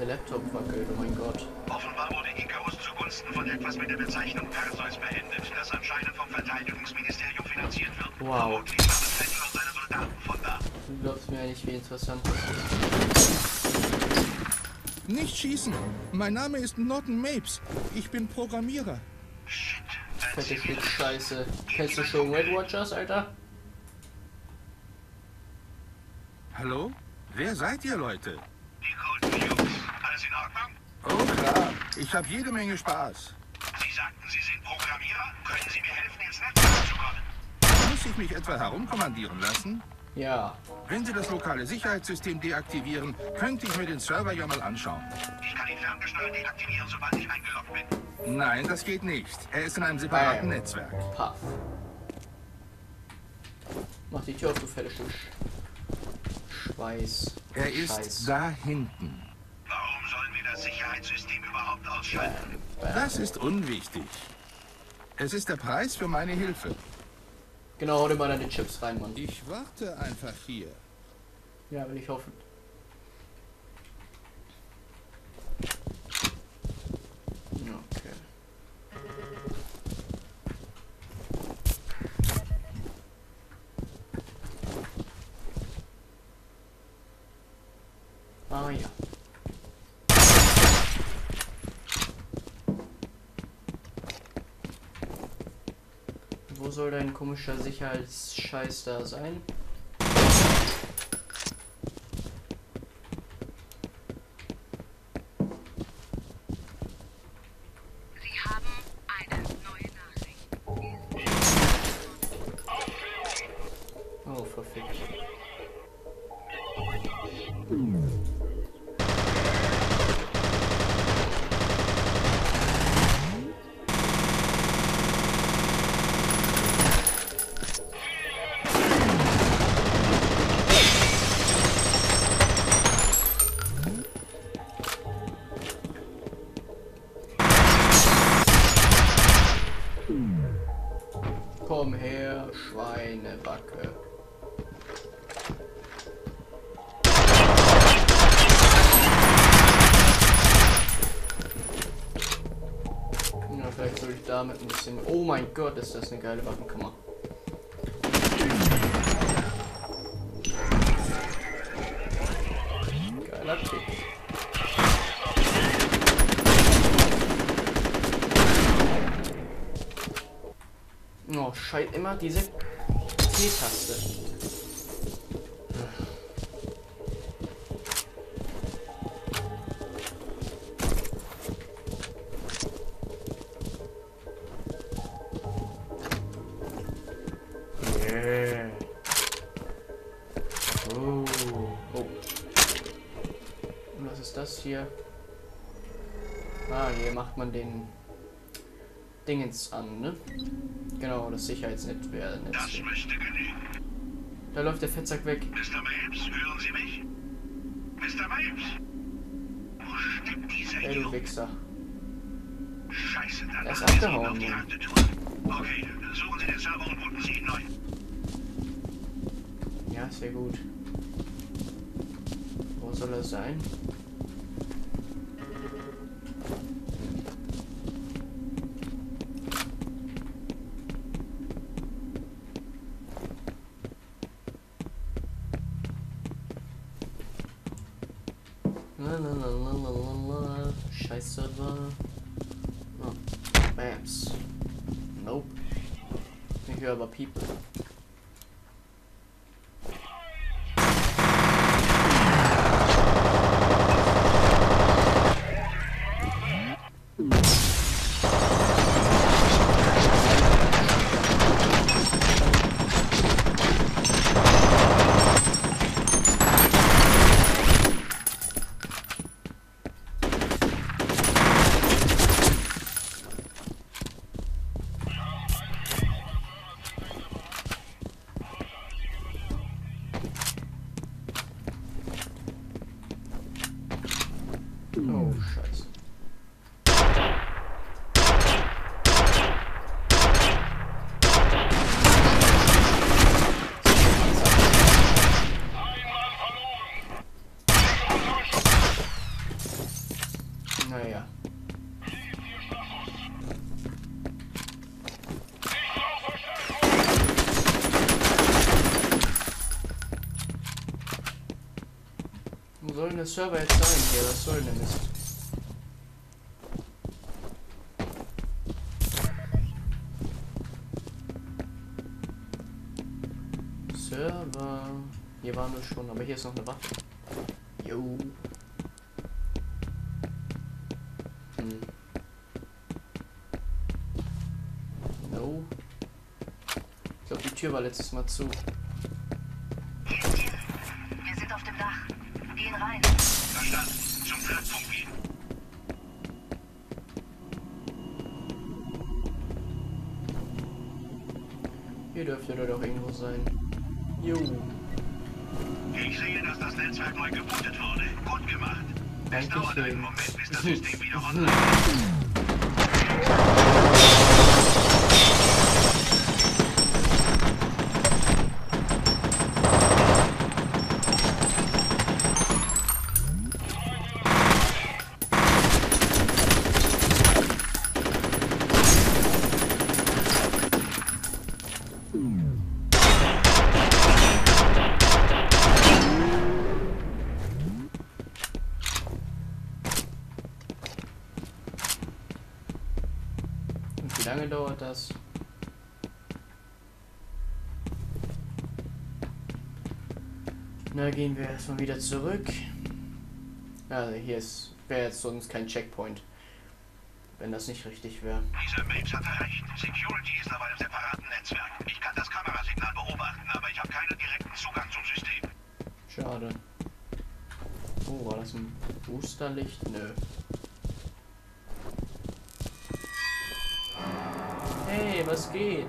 Der Laptop wackelt, oh mein Gott. Offenbar wurde Icarus zugunsten von etwas mit der Bezeichnung Perseus beendet, das anscheinend vom Verteidigungsministerium finanziert wird. Wow. Vermutlich stammen Fenner und seine Soldaten von da. Du glaubst mir ja nicht, wie interessant das ist. Nicht schießen! Mein Name ist Norton Mapes. Ich bin Programmierer. Shit. Fette Shit, Scheiße. Kennst du schon Weight Watchers, Alter? Hallo? Wer seid ihr, Leute? Die Golden Jungs. Alles in Ordnung? Oh klar, ich habe jede Menge Spaß. Sie sagten, Sie sind Programmierer. Können Sie mir helfen, ins Netzwerk zu kommen? Muss ich mich etwa herumkommandieren lassen? Ja. Wenn Sie das lokale Sicherheitssystem deaktivieren, könnte ich mir den Server ja mal anschauen. Ich kann ihn ferngesteuert deaktivieren, sobald ich eingeloggt bin. Nein, das geht nicht. Er ist in einem separaten Netzwerk. Paff. Mach die Tür auf, du fette Schweiß. Er ist Scheiß. da hinten. Warum sollen wir das Sicherheitssystem überhaupt ausschalten? Das ist unwichtig. Es ist der Preis für meine Hilfe. Genau, hau dir mal deine Chips rein, Mann. Ich warte einfach hier. Ja, will ich hoffen. Okay. Ah ja. Wo soll dein komischer Sicherheitsscheiß da sein? Sie haben eine neue Nachricht. Oh, verfickt. Komm her, Schweinebacke. Ja, vielleicht soll ich damit ein bisschen... Oh mein Gott, ist das eine geile Waffenkammer. Geiler Tick. Oh, scheiße, immer diese T-Taste. Yeah. Oh. Oh. Und was ist das hier? Ah, hier macht man den Dingens an, ne? Genau, das Sicherheitsnetzwerk. Das müsste genügen. Da läuft der Fettsack weg. Mr. Mapes, hören Sie mich? Mr. Mapes? Wo steckt dieser Ey, du Idiot? Wichser. Scheiße, dann Er ist machen wir ihn abgehauen, auf die Mann. harte Tour. Okay, suchen Sie den Server und booten Sie ihn neu. Ja, sehr gut. Wo soll er sein? Lalalala. Scheiß Server. Oh. Maps. Nope. Ich höre aber People. Oh, Scheiße. Wo soll denn der Server jetzt sein hier? Was soll denn der Mist? Server. Hier waren wir schon, aber hier ist noch eine Waffe. Jo. No. Ich glaube, die Tür war letztes Mal zu. Hier ist Jill. Wir sind auf dem Dach. Gehen rein. Verstanden. Zum Treffpunkt gehen. Hier dürfte doch irgendwo sein. Jo. Ich sehe, dass das Netzwerk neu gebootet wurde. Gut gemacht. Es dauert einen Moment, bis das System wieder online ist. Wie lange dauert das? Na, gehen wir erstmal wieder zurück. Also hier wäre jetzt sonst kein Checkpoint, wenn das nicht richtig wäre. Dieser Mates hatte recht. Security ist aber im separaten Netzwerk. Ich kann das Kamerasignal beobachten, aber ich habe keinen direkten Zugang zum System. Schade. Oh, war das ein Boosterlicht? Nö. Hey, was geht?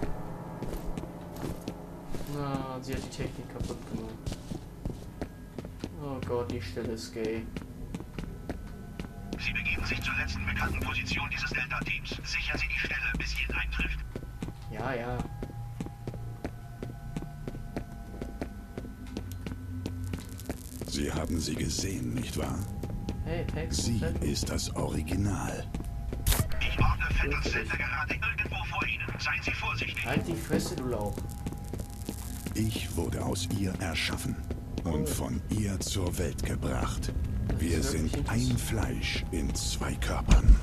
Na, sie hat die Technik kaputt gemacht. Oh Gott, die Stelle ist gay. Sie begeben sich zur letzten bekannten Position dieses Delta-Teams. Sichern Sie die Stelle, bis Jill eintrifft. Ja, ja. Sie haben sie gesehen, nicht wahr? Hey, Pex. Sie ist das Original. Ich ordne Vettels Center gerade irgendwo vor Ihnen. Seien Sie vorsichtig. Halt die Fresse, du Lauch. Ich wurde aus ihr erschaffen und von ihr zur Welt gebracht. Wir sind ein Fleisch in zwei Körpern.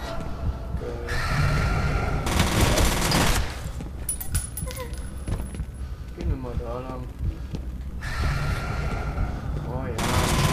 Gehen wir mal da lang. Oh ja.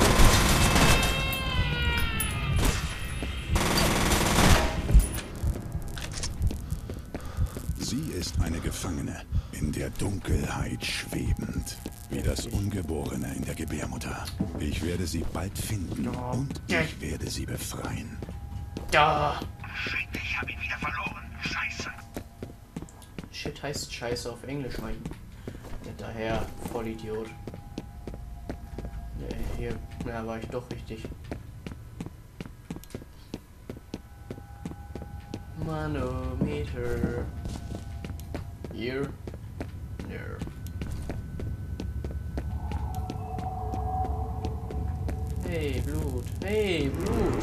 Sie ist eine Gefangene, in der Dunkelheit schwebend, wie das Ungeborene in der Gebärmutter. Ich werde sie bald finden und ich werde sie befreien. Da! Shit, ich habe ihn wieder verloren. Scheiße. Shit heißt Scheiße auf Englisch, mein. Hinterher, Vollidiot. Nee, hier, na, war ich doch richtig. Manometer. Hier. There. Hey, Blut. Hey, Blut.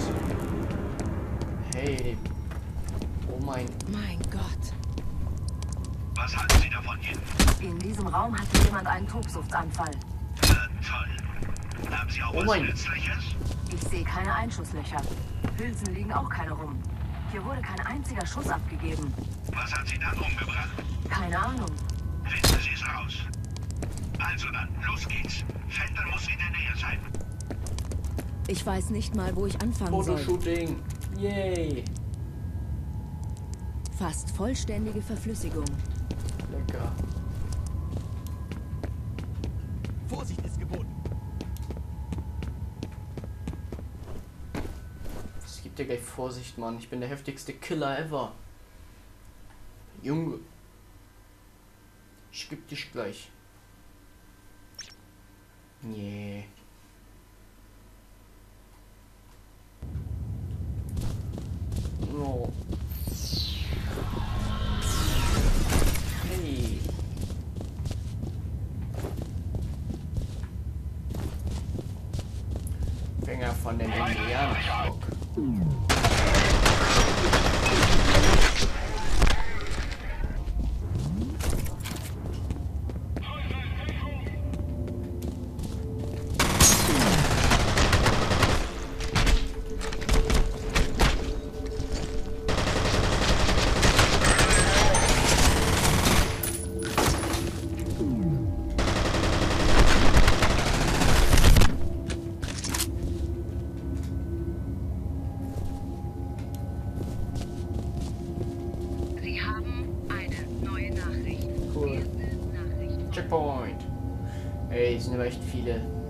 Hey. Oh mein. Mein Gott. Was halten Sie davon, Jill? In diesem Raum hatte jemand einen Tobsuchtsanfall. Toll. Haben Sie auch Oh was mein. Nützliches? Ich sehe keine Einschusslöcher. Hülsen liegen auch keine rum. Hier wurde kein einziger Schuss abgegeben. Was hat Sie dann umgebracht? Keine Ahnung. Finden Sie es raus. Also dann, los geht's. Vettel muss in der Nähe sein. Ich weiß nicht mal, wo ich anfangen soll. Fotoshooting. Yay. Fast vollständige Verflüssigung. Lecker. Vorsicht ist geboten. Es gibt ja gleich Vorsicht, Mann. Ich bin der heftigste Killer ever. Junge. Ich geb dich gleich. Nee. Oh. Hey. Finger von dem Indianerstock. Ey, es sind aber echt viele.